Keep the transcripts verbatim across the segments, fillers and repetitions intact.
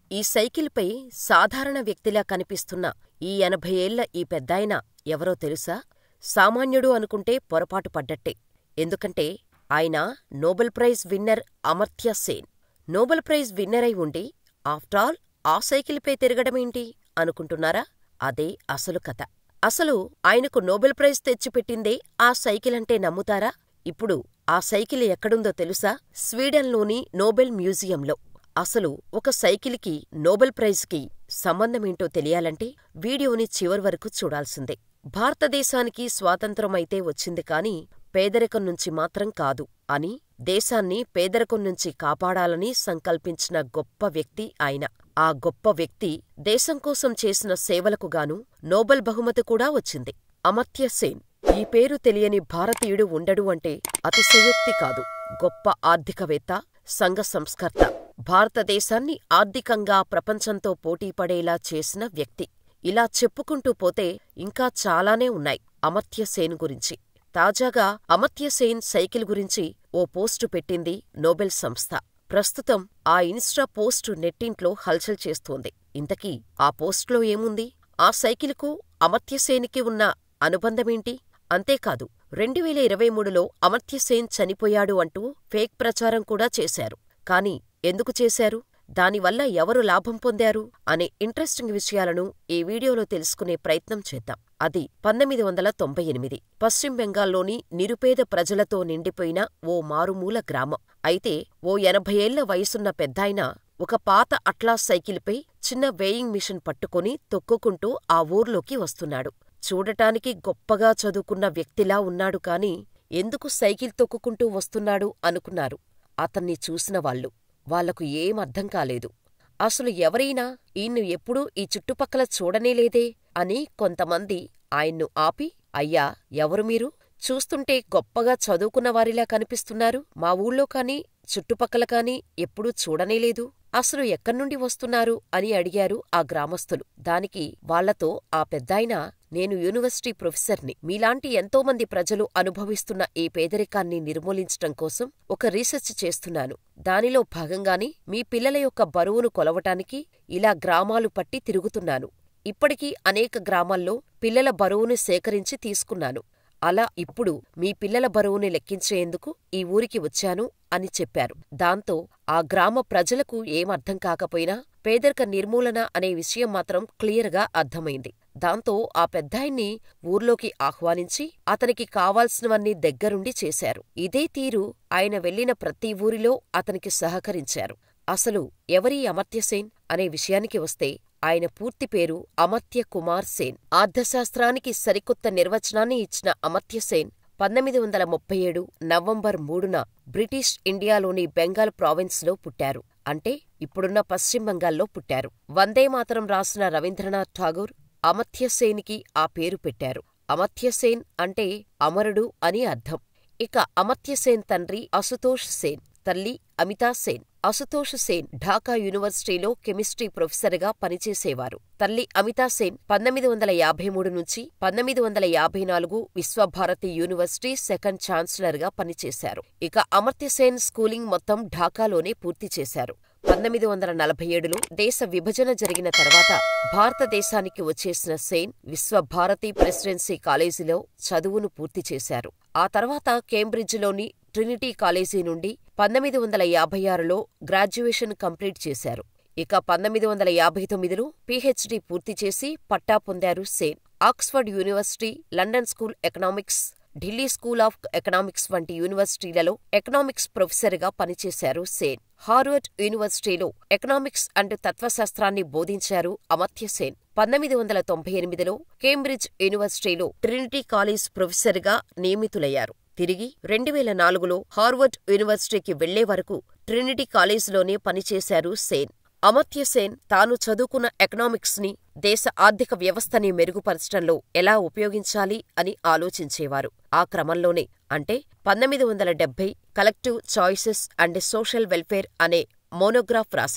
ఈ సైకిల్పై సాధారణ వ్యక్తిలా కనిపిస్తున్న ఈ ఎనభై ఏళ్ల ఈ పెద్దాయన ఎవరో తెలుసా? సామాన్యుడు అనుకుంటే పొరపాటు పడ్డట్టే. ఎందుకంటే ఆయన Nobel prize winner Amartya Sen. Nobel prize విన్నరై ఉండి ఆఫ్టరాల్ ఆ సైకిల్పై తిరగడమేంటి అనుకుంటున్నారా? అదే అసలు కథ. అసలు ఆయనకు నోబెల్ ప్రైజ్ తెచ్చిపెట్టిందే ఆ సైకిలంటే నమ్ముతారా? ఇప్పుడు ఆ సైకిల్ ఎక్కడుందో తెలుసా? స్వీడన్లోని నోబెల్ మ్యూజియంలో. అసలు ఒక సైకిల్కి నోబెల్ ప్రైజ్కి సంబంధమేంటో తెలియాలంటే వీడియోని చివరి వరకు చూడాల్సిందే. భారతదేశానికి స్వాతంత్ర్యమైతే వచ్చింది కాని పేదరికం నుంచి మాత్రం కాదు అని, దేశాన్ని పేదరికం నుంచి కాపాడాలని సంకల్పించిన గొప్ప వ్యక్తి ఆయన. ఆ గొప్ప వ్యక్తి దేశం కోసం చేసిన సేవలకుగాను నోబెల్ బహుమతి కూడా వచ్చింది. అమర్త్య సేన్. ఈ పేరు తెలియని భారతీయుడు ఉండడు అంటే అతిశయోక్తి కాదు. గొప్ప ఆర్థికవేత్త, సంఘ సంస్కర్త, భారతదేశాన్ని ఆర్థికంగా ప్రపంచంతో పోటీపడేలా చేసిన వ్యక్తి. ఇలా చెప్పుకుంటూ పోతే ఇంకా చాలానే ఉన్నాయి అమర్త్య సేన్ గురించి. తాజాగా అమర్త్య సేన్ సైకిల్ గురించి ఓ పోస్టు పెట్టింది నోబెల్ సంస్థ. ప్రస్తుతం ఆ ఇన్స్టా పోస్టు నెట్టింట్లో హల్చల్ చేస్తోంది. ఇంతకీ ఆ పోస్ట్లో ఏముంది? ఆ సైకిలుకు అమర్త్య సేన్కి ఉన్న అనుబంధమేంటి? అంతేకాదు, రెండు వేల ఇరవై మూడులో అమర్త్య సేన్ చనిపోయాడు అంటూ ఫేక్ ప్రచారం కూడా చేశారు. కానీ ఎందుకు చేశారు? దానివల్ల ఎవరు లాభం పొందారు? అనే ఇంట్రెస్టింగ్ విషయాలను ఈ వీడియోలో తెలుసుకునే ప్రయత్నం చేద్దాం. అది పంతొమ్మిది వందల తొంభై ఎనిమిది పశ్చిమ బెంగాల్లోని నిరుపేద ప్రజలతో నిండిపోయిన ఓ మారుమూల గ్రామం. అయితే ఓ ఎనభై ఏళ్ల వయసున్న పెద్దాయన ఒక పాత అట్లాస్ సైకిల్పై చిన్న వేయింగ్ మిషన్ పట్టుకుని తొక్కుకుంటూ ఆ ఊర్లోకి వస్తున్నాడు. చూడటానికి గొప్పగా చదువుకున్న వ్యక్తిలా ఉన్నాడు కాని ఎందుకు సైకిల్ తొక్కుకుంటూ వస్తున్నాడు అనుకున్నారు అతన్ని చూసిన వాళ్ళు. వాళ్లకు ఏం అర్థం కాలేదు. అసలు ఎవరైనా ఈయన్ను ఎప్పుడూ ఈ చుట్టుపక్కల చూడనేలేదే అని కొంతమంది ఆయన్ను ఆపి, అయ్యా, ఎవరు మీరు? చూస్తుంటే గొప్పగా చదువుకున్నవారిలా కనిపిస్తున్నారు. మా ఊళ్ళో కాని చుట్టుపక్కల కాని ఎప్పుడూ చూడనేలేదు. అసలు ఎక్కడ్నుండి వస్తున్నారు అని అడిగారు ఆ గ్రామస్తులు. దానికి వాళ్లతో ఆ పెద్దాయన, నేను యూనివర్సిటీ ప్రొఫెసర్ని. మీలాంటి ఎంతోమంది ప్రజలు అనుభవిస్తున్న ఈ పేదరికాన్ని నిర్మూలించటం కోసం ఒక రీసెర్చ్ చేస్తున్నాను. దానిలో భాగంగానే మీ పిల్లల యొక్క బరువును కొలవటానికి ఇలా గ్రామాలు పట్టి తిరుగుతున్నాను. ఇప్పటికీ అనేక గ్రామాల్లో పిల్లల బరువును సేకరించి తీసుకున్నాను. అలా ఇప్పుడు మీ పిల్లల బరువుని లెక్కించేందుకు ఈ ఊరికి వచ్చాను అని చెప్పారు. దాంతో ఆ గ్రామ ప్రజలకు ఏమర్థం కాకపోయినా పేదరిక నిర్మూలన అనే విషయం మాత్రం క్లియర్గా అర్థమైంది. దాంతో ఆ పెద్దాయన్ని ఊర్లోకి ఆహ్వానించి అతనికి కావాల్సినవన్నీ దగ్గరుండి చేశారు. ఇదే తీరు ఆయన వెళ్లిన ప్రతి ఊరిలో అతనికి సహకరించారు. అసలు ఎవరీ అమర్త్య సేన్ అనే విషయానికి వస్తే ఆయన పూర్తి పేరు అమర్త్య కుమార్ సేన్. అర్థశాస్త్రానికి సరికొత్త నిర్వచనాన్ని ఇచ్చిన అమర్త్య సేన్ పంతొమ్మిది వందల ముప్పై ఏడు నవంబర్ మూడున బ్రిటిష్ ఇండియాలోని బెంగాల్ ప్రావిన్స్లో పుట్టారు. అంటే ఇప్పుడున్న పశ్చిమ బెంగాల్లో పుట్టారు. వందేమాతరం రాసిన రవీంద్రనాథ్ ఠాగూర్ అమర్త్య సేన్కి ఆ పేరు పెట్టారు. అమర్త్య సేన్ అంటే అమరుడు అని అర్థం. ఇక అమర్త్య సేన్ తండ్రి అశుతోష్ సేన్, తల్లి అమితా సేన్. అశుతోష్ సేన్ ఢాకా యూనివర్సిటీలో కెమిస్ట్రీ ప్రొఫెసర్గా పనిచేసేవారు. తల్లి అమితా సేన్ పంతొమ్మిది వందల యాభై మూడు నుంచి పంతొమ్మిది వందల యాభై నాలుగు విశ్వభారతి యూనివర్సిటీ సెకండ్ ఛాన్సలర్గా పనిచేశారు. ఇక అమర్త్య సేన్ స్కూలింగ్ మొత్తం ఢాకాలోనే పూర్తి చేశారు. పంతొమ్మిది వందల నలభై ఏడులో దేశ విభజన జరిగిన తర్వాత భారతదేశానికి వచ్చేసిన సేన్ విశ్వభారతి ప్రెసిడెన్సీ కాలేజీలో చదువును పూర్తి చేశారు. ఆ తర్వాత కేంబ్రిడ్జ్లోని ట్రినిటీ కాలేజీ నుండి పంతొమ్మిది వందల యాభై ఆరులో గ్రాడ్యుయేషన్ కంప్లీట్ చేశారు. ఇక పంతొమ్మిది వందల యాభై తొమ్మిదిలో పీహెచ్డీ పూర్తి చేసి పట్టా పొందారు Sen. Oxford university, London school economics, Delhi school of economics వంటి యూనివర్సిటీలలో ఎకనామిక్స్ ప్రొఫెసర్గా పనిచేశారు సేన్. హార్వర్డ్ యూనివర్సిటీలో ఎకనామిక్స్ అండ్ తత్వశాస్త్రాన్ని బోధించారు అమర్త్య సేన్. పంతొమ్మిది వందల తొంభై ఎనిమిదిలో కేంబ్రిడ్జ్ యూనివర్సిటీలో ట్రినిటీ కాలేజ్ ప్రొఫెసర్గా నియమితులయ్యారు. తిరిగి రెండు వేల నాలుగులో హార్వర్డ్ యూనివర్సిటీకి వెళ్లే వరకు ట్రినిటీ కాలేజ్లోనే పనిచేశారు సేన్. అమర్త్య సేన్ తాను చదువుకున్న ఎకనామిక్స్ ని దేశ ఆర్థిక వ్యవస్థని మెరుగుపరచడంలో ఎలా ఉపయోగించాలి అని ఆలోచించేవారు. ఆ క్రమంలోనే అంటే పంతొమ్మిది వందల డెబ్బై collective choices and social welfare అనే మోనోగ్రాఫ్ రాశారు.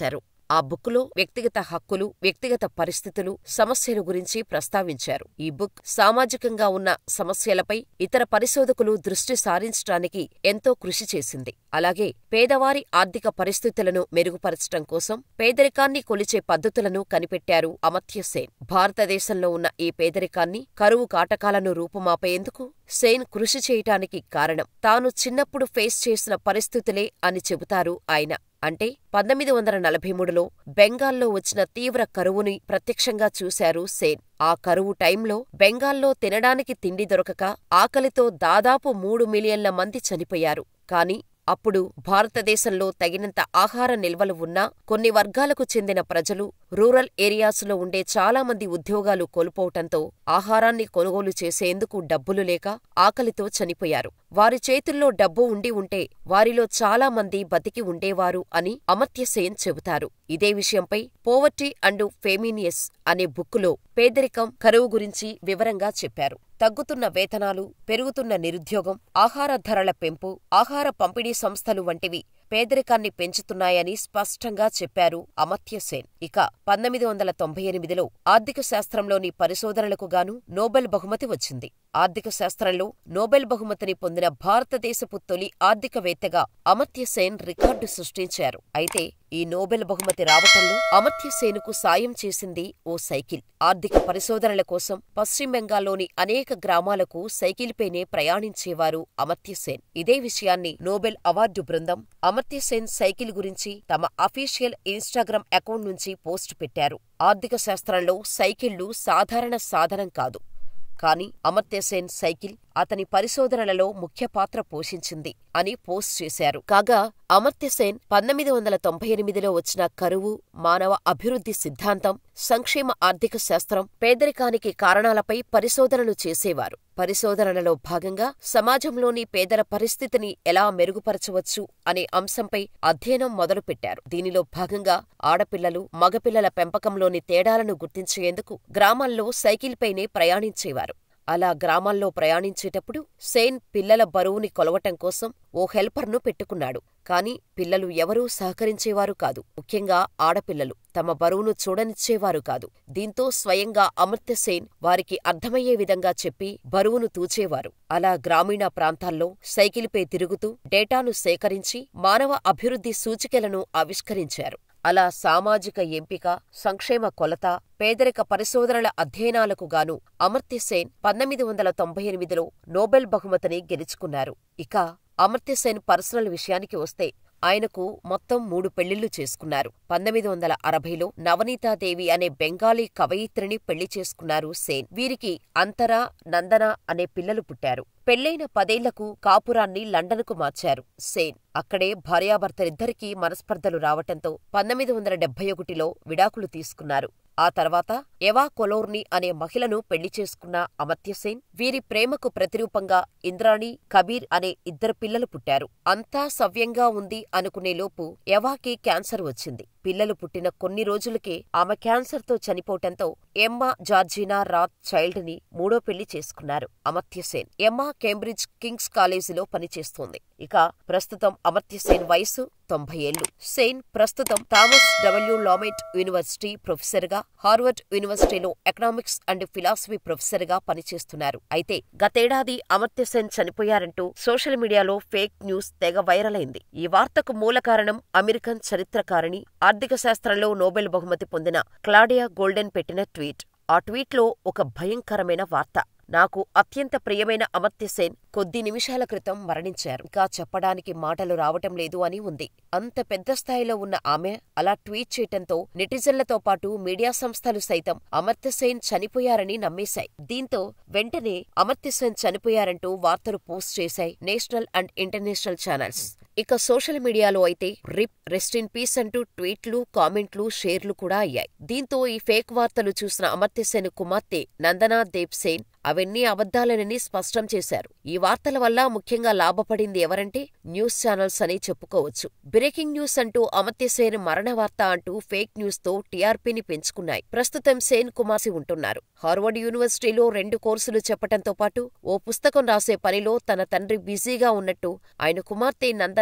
ఆ బుక్కులో వ్యక్తిగత హక్కులు, వ్యక్తిగత పరిస్థితులు, సమస్యల గురించి ప్రస్తావించారు. ఈ బుక్ సామాజికంగా ఉన్న సమస్యలపై ఇతర పరిశోధకులు దృష్టి సారించటానికి ఎంతో కృషి చేసింది. అలాగే పేదవారి ఆర్థిక పరిస్థితులను మెరుగుపరచటం కోసం పేదరికాన్ని కొలిచే పద్ధతులను కనిపెట్టారు అమర్త్య సేన్. భారతదేశంలో ఉన్న ఈ పేదరికాన్ని, కరువు కాటకాలను రూపుమాపేందుకు సేన్ కృషి చేయటానికి కారణం తాను చిన్నప్పుడు ఫేస్ చేసిన పరిస్థితులే అని చెబుతారు ఆయన. అంటే పంతొమ్మిది వందల నలభై మూడులో బెంగాల్లో వచ్చిన తీవ్ర కరువుని ప్రత్యక్షంగా చూశారు సేన్. ఆ కరువు టైంలో బెంగాల్లో తినడానికి తిండి దొరకక ఆకలితో దాదాపు మూడు మిలియన్ల మంది చనిపోయారు. కాని అప్పుడు భారతదేశంలో తగినంత ఆహార నిల్వలు ఉన్నా కొన్ని వర్గాలకు చెందిన ప్రజలు రూరల్ ఏరియాసులో ఉండే చాలామంది ఉద్యోగాలు కోల్పోవటంతో ఆహారాన్ని కొనుగోలు చేసేందుకు డబ్బులు లేక ఆకలితో చనిపోయారు. వారి చేతుల్లో డబ్బు ఉండి ఉంటే వారిలో చాలా మంది బతికి ఉండేవారు అని అమర్త్య సేన్ చెబుతారు. ఇదే విషయంపై పోవర్టీ అండ్ ఫెమినియస్ అనే బుక్కులో పేదరికం, కరువు గురించి వివరంగా చెప్పారు. తగ్గుతున్న వేతనాలు, పెరుగుతున్న నిరుద్యోగం, ఆహార ధరల పెంపు, ఆహార పంపిణీ సంస్థలు వంటివి పేదరికాన్ని పెంచుతున్నాయని స్పష్టంగా చెప్పారు అమర్త్య సేన్. ఇక పంతొమ్మిది వందల తొంభై ఎనిమిదిలో ఆర్థిక శాస్త్రంలోని పరిశోధనలకు గాను నోబెల్ బహుమతి వచ్చింది. ఆర్థిక శాస్త్రంలో నోబెల్ బహుమతిని పొందిన భారతదేశపు తొలి ఆర్థికవేత్తగా అమర్త్య సేన్ రికార్డు సృష్టించారు. అయితే ఈ నోబెల్ బహుమతి రావటంలో అమర్త్య సేనుకు సాయం చేసింది ఓ సైకిల్. ఆర్థిక పరిశోధనల కోసం పశ్చిమ బెంగాల్లోని అనేక గ్రామాలకు సైకిల్పైనే ప్రయాణించేవారు అమర్త్య సేన్. ఇదే విషయాన్ని నోబెల్ అవార్డు బృందం అమర్త్య సేన్ సైకిల్ గురించి తమ అఫీషియల్ ఇన్స్టాగ్రామ్ అకౌంట్ నుంచి పోస్టు పెట్టారు. ఆర్థిక శాస్త్రంలో సైకిళ్లు సాధారణ సాధనం కాదు. కాని అమర్త్య సేన్ సైకిల్ అతని పరిశోధనలలో ముఖ్య పాత్ర పోషించింది అని పోస్ట్ చేశారు. కాగా అమర్త్య సేన్ పంతొమ్మిది వందల తొంభై ఎనిమిదిలో వచ్చిన కరువు, మానవ అభివృద్ధి సిద్ధాంతం, సంక్షేమ ఆర్థిక శాస్త్రం, పేదరికానికి కారణాలపై పరిశోధనలు చేసేవారు. పరిశోధనలలో భాగంగా సమాజంలోని పేదల పరిస్థితిని ఎలా మెరుగుపరచవచ్చు అనే అంశంపై అధ్యయనం మొదలుపెట్టారు. దీనిలో భాగంగా ఆడపిల్లలు, మగపిల్లల పెంపకంలోని తేడాలను గుర్తించేందుకు గ్రామాల్లో సైకిల్పైనే ప్రయాణించేవారు. అలా గ్రామాల్లో ప్రయాణించేటప్పుడు సేన్ పిల్లల బరువుని కొలవటం కోసం ఓ హెల్పర్ను పెట్టుకున్నాడు. కాని పిల్లలు ఎవరూ సహకరించేవారు కాదు. ముఖ్యంగా ఆడపిల్లలు తమ బరువును చూడనిచ్చేవారు కాదు. దీంతో స్వయంగా అమర్త్య సేన్ వారికి అర్థమయ్యే విధంగా చెప్పి బరువును తూచేవారు. అలా గ్రామీణ ప్రాంతాల్లో సైకిల్పై తిరుగుతూ డేటాను సేకరించి మానవ అభివృద్ధి సూచికలను ఆవిష్కరించారు. అలా సామాజిక ఎంపిక, సంక్షేమ కొలత, పేదరిక పరిశోధనల అధ్యయనాలకు గాను అమర్త్య సేన్ పంతొమ్మిది వందల తొంభై ఎనిమిదిలో నోబెల్ బహుమతిని గెలుచుకున్నారు. ఇక అమర్త్య సేన్ పర్సనల్ విషయానికి వస్తే ఆయనకు మొత్తం మూడు పెళ్లిళ్లు చేసుకున్నారు. పంతొమ్మిది వందల అరవైలో నవనీతాదేవి అనే బెంగాలీ కవయిత్రిని పెళ్లి చేసుకున్నారు సేన్. వీరికి అంతరా, నందన అనే పిల్లలు పుట్టారు. పెళ్లైన పదేళ్లకు కాపురాన్ని లండన్కు మార్చారు సేన్. అక్కడే భార్యాభర్తలిద్దరికీ మనస్పర్ధలు రావటంతో పంతొమ్మిది వందల డెబ్బై ఒకటిలో విడాకులు తీసుకున్నారు. ఆ తర్వాత ఎవా కొలోర్ని అనే మహిళను పెళ్లి చేసుకున్న అమర్త్య సేన్ వీరి ప్రేమకు ప్రతిరూపంగా ఇంద్రాణి, కబీర్ అనే ఇద్దరు పిల్లలు పుట్టారు. అంతా సవ్యంగా ఉంది అనుకునేలోపు ఎవాకి క్యాన్సర్ వచ్చింది. పిల్లలు పుట్టిన కొన్ని రోజులకే ఆమె క్యాన్సర్తో చనిపోవటంతో ఎమ్మా జార్జినా రాత్ చైల్డ్ ని మూడో పెళ్లి చేసుకున్నారు Amartya Sen. Emma Cambridge King's కాలేజీలో పనిచేస్తోంది. ఇక ప్రస్తుతం అమర్త్య సేన్ వయసు తొంభై ఏళ్లు. సేన్ ప్రస్తుతం Thomas W Lamont university professor గా, హార్వర్డ్ యూనివర్సిటీలో ఎకనామిక్స్ అండ్ ఫిలాసఫీ ప్రొఫెసర్ గా పనిచేస్తున్నారు. అయితే గతేడాది అమర్త్య సేన్ చనిపోయారంటూ సోషల్ మీడియాలో ఫేక్ న్యూస్ తెగ వైరల్ అయింది. ఈ వార్తకు మూల కారణం అమెరికన్ చరిత్రకారిణి, ఆర్థిక శాస్త్రంలో నోబెల్ బహుమతి పొందిన క్లాడియా గోల్డెన్ పెట్టిన ట్వీట్. ఆ ట్వీట్లో ఒక భయంకరమైన వార్త. నాకు అత్యంత ప్రియమైన అమర్త్య సేన్ కొద్ది నిమిషాల క్రితం మరణించారు. ఇంకా చెప్పడానికి మాటలు రావటం లేదు అని ఉంది. అంత పెద్ద స్థాయిలో ఉన్న ఆమె అలా ట్వీట్ చేయటంతో నెటిజన్లతో పాటు మీడియా సంస్థలు సైతం అమర్త్య సేన్ చనిపోయారని నమ్మేశాయి. దీంతో వెంటనే అమర్త్య సేన్ చనిపోయారంటూ వార్తలు పోస్ట్ చేశాయి నేషనల్ అండ్ ఇంటర్నేషనల్ ఛానల్స్. ఇక సోషల్ మీడియాలో అయితే రిప్, రెస్ట్ ఇన్ పీస్ అంటూ ట్వీట్లు, కామెంట్లు, షేర్లు కూడా అయ్యాయి. దీంతో ఈ ఫేక్ వార్తలు చూసిన అమర్త్య సేన్ కుమార్తె నందనా దేవ్ సేన్ అవన్నీ అబద్ధాలేనని స్పష్టం చేశారు. ఈ వార్తల వల్ల ముఖ్యంగా లాభపడింది ఎవరంటే న్యూస్ ఛానల్స్ అని చెప్పుకోవచ్చు. బ్రేకింగ్ న్యూస్ అంటూ అమర్త్య సేన్ మరణ వార్త అంటూ ఫేక్ న్యూస్ తో టీఆర్పీని పెంచుకున్నాయి. ప్రస్తుతం సేన్ కుమార్సి ఉంటున్నారు. హార్వర్డ్ యూనివర్సిటీలో రెండు కోర్సులు చెప్పటంతో పాటు ఓ పుస్తకం రాసే పనిలో తన తండ్రి బిజీగా ఉన్నట్టు ఆయన కుమార్తె నందన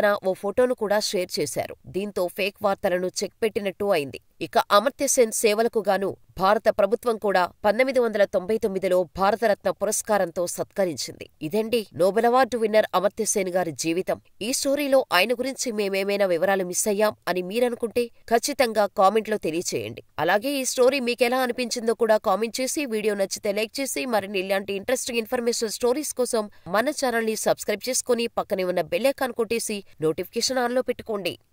పక్కన ఓ ఫోటోను కూడా షేర్ చేశారు. దీంతో ఫేక్ వార్తలను చెక్ పెట్టినట్టు అయింది. ఇక అమర్త్య సేన్ సేవలకు గాను భారత ప్రభుత్వం కూడా పంతొమ్మిది వందల తొంభై తొమ్మిదిలో భారతరత్న పురస్కారంతో సత్కరించింది. ఇదండి Nobel award winner Amartya Sen గారి జీవితం. ఈ స్టోరీలో ఆయన గురించి మేమేమైనా వివరాలు మిస్ అయ్యాం అని మీరనుకుంటే ఖచ్చితంగా కామెంట్లో తెలియచేయండి. అలాగే ఈ స్టోరీ మీకెలా అనిపించిందో కూడా కామెంట్ చేసి, వీడియో నచ్చితే లైక్ చేసి, మరిన్ని ఇలాంటి ఇంట్రెస్టింగ్ ఇన్ఫర్మేషన్ స్టోరీస్ కోసం మన ఛానల్ ని సబ్స్క్రైబ్ చేసుకుని పక్కనే ఉన్న బెల్ ఐకాన్ కొట్టేసి నోటిఫికేషన్ ఆన్లో పెట్టుకోండి.